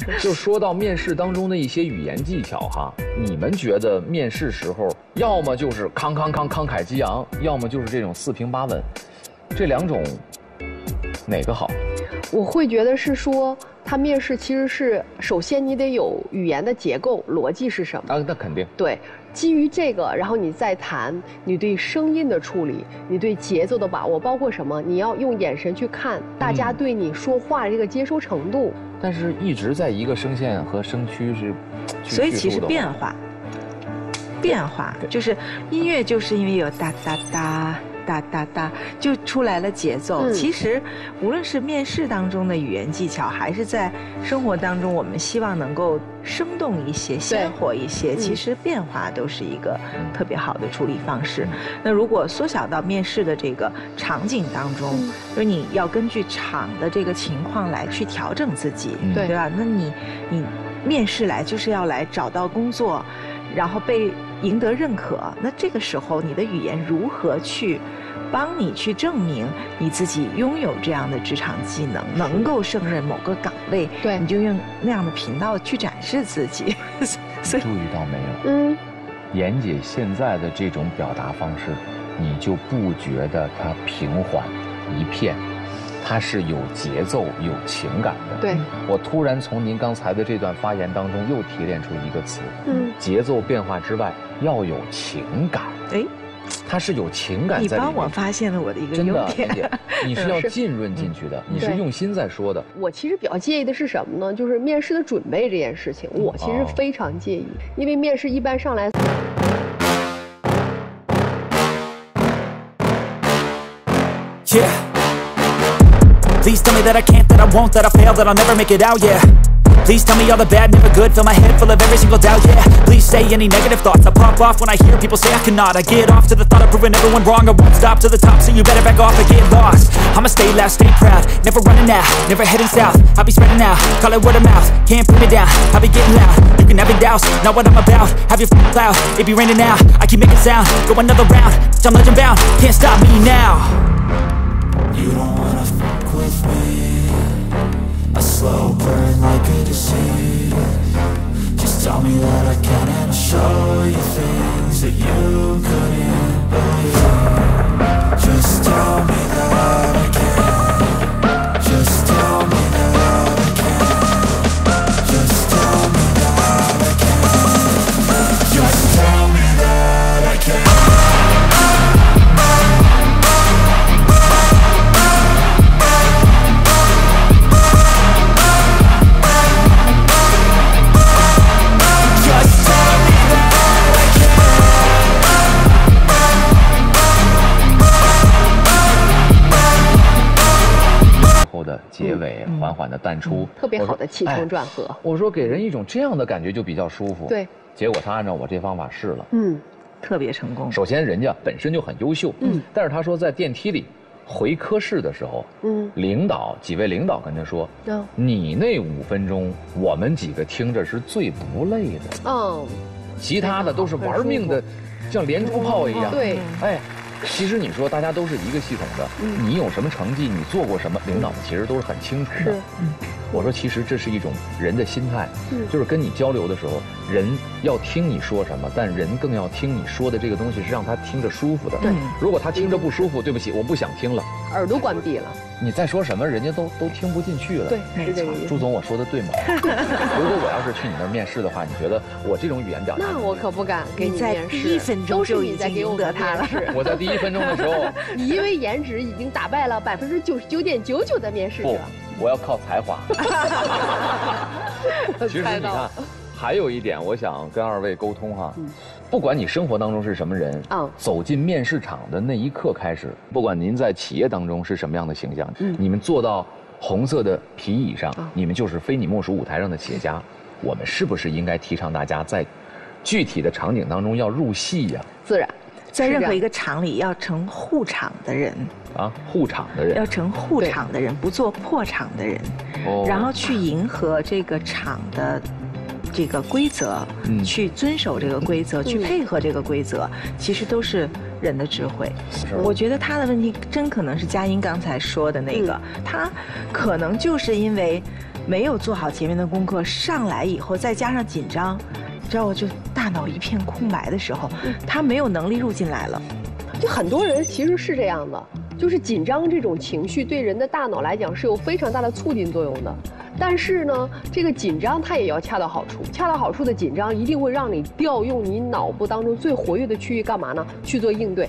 就说到面试当中的一些语言技巧哈，你们觉得面试时候要么就是慷慨激昂，要么就是这种四平八稳，这两种哪个好？ 我会觉得是说，他面试其实是首先你得有语言的结构逻辑是什么啊，那肯定对。基于这个，然后你再谈你对声音的处理，你对节奏的把握，包括什么，你要用眼神去看大家对你说话的这个接收程度。 但是一直在一个声线和声区是， 所以其实变化就是音乐，就是因为有哒哒哒。哒哒哒，就出来了节奏。其实，无论是面试当中的语言技巧，还是在生活当中，我们希望能够生动一些、鲜活一些。其实变化都是一个特别好的处理方式。那如果缩小到面试的这个场景当中，就是你要根据场的这个情况来去调整自己，对吧？那你面试来就是要来找到工作，然后被赢得认可。那这个时候，你的语言如何去帮你去证明你自己拥有这样的职场技能，能够胜任某个岗位？对，你就用那样的频道去展示自己。 所以注意到没有？妍姐现在的这种表达方式，你就不觉得它平缓一片？它是有节奏、有情感的。 对， 我突然从您刚才的这段发言当中又提炼出一个词，节奏变化之外要有情感。哎，它是有情感在里面。 你帮我发现了我的一个优点。 真的，你是要浸润进去的，你是用心在说的。 我其实比较介意的是什么呢？就是面试的准备这件事情，我其实非常介意，因为面试一般上来。 Please tell me that I can't, that I won't, that I fail, that I'll never make it out, yeah. Please tell me all the bad, never good, fill my head full of every single doubt, yeah. Please say any negative thoughts, I pop off when I hear people say I cannot. I get off to the thought of proving everyone wrong, I won't stop to the top, so you better back off and get lost. I'ma stay loud, stay proud, never running out, never heading south. I'll be spreading out, call it word of mouth, can't put me down, I'll be getting loud. You can have your doubts, not what I'm about, have your cloud, it be raining now. I keep making sound, go another round, I'm legend bound, can't stop me now. You don't wanna fuck with me, a slow burn like a disease. Just tell me that I can and I'll show you things that you couldn't believe. Just tell me that I can. Just tell me that I can. Just tell me that I can. Just tell me that I can. 的结尾缓缓的淡出， 特别好的起承转合。 我说给人一种这样的感觉就比较舒服。 对， 结果他按照我这方法试了， 特别成功。 首先人家本身就很优秀，但是他说在电梯里回科室的时候，几位领导跟他说，你那5分钟我们几个听着是最不累的，其他的都是玩命的，像连珠炮一样。 对， 其实你说大家都是一个系统的，你有什么成绩，你做过什么，领导们其实都是很清楚的。我说其实这是一种人的心态，就是跟你交流的时候，人要听你说什么，但人更要听你说的这个东西是让他听着舒服的。对，如果他听着不舒服，对不起，我不想听了， 耳朵关闭了， 你再说什么，人家都听不进去了。 对，是这个意思。 朱总，我说的对吗？如果我要是去你那儿面试的话，你觉得我这种语言表达？ 那我可不敢给你面试。 第1分钟就已经赢得他了。 我在第1分钟的时候， 你因为颜值已经打败了99.99%的面试者。 我要靠才华。其实你看，还有一点，我想跟2位沟通哈，不管你生活当中是什么人，走进面试场的那一刻开始，不管您在企业当中是什么样的形象，你们坐到红色的皮椅上，你们就是非你莫属舞台上的企业家。我们是不是应该提倡大家在具体的场景当中要入戏呀？ 自然。 在任何一个场里要成护场的人护场的人要成护场的人，不做破场的人，然后去迎合这个场的这个规则，去遵守这个规则，去配合这个规则，其实都是人的智慧。我觉得他的问题真可能是佳音刚才说的那个，他可能就是因为没有做好前面的功课，上来以后再加上紧张，你知道，我就大脑一片空白的时候，他没有能力入进来了。 就很多人其实是这样的，就是紧张这种情绪对人的大脑来讲是有非常大的促进作用的。但是呢，这个紧张它也要恰到好处，恰到好处的紧张一定会让你调用你脑部当中最活跃的区域干嘛呢？去做应对。